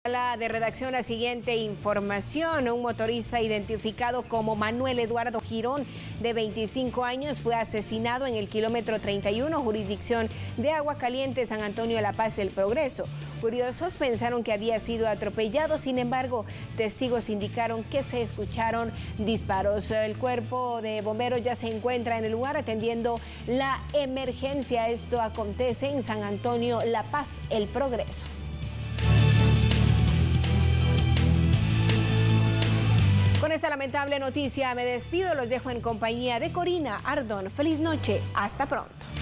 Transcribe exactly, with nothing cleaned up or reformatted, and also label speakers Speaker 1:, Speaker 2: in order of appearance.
Speaker 1: La de redacción, la siguiente información. Un motorista identificado como Manuel Eduardo Girón, de veinticinco años, fue asesinado en el kilómetro treinta y uno, jurisdicción de Agua Caliente, San Antonio de la Paz, El Progreso. Curiosos pensaron que había sido atropellado, sin embargo, testigos indicaron que se escucharon disparos. El cuerpo de bomberos ya se encuentra en el lugar atendiendo la emergencia. Esto acontece en San Antonio, La Paz, El Progreso. Con esta lamentable noticia me despido, los dejo en compañía de Corina Ardón. Feliz noche, hasta pronto.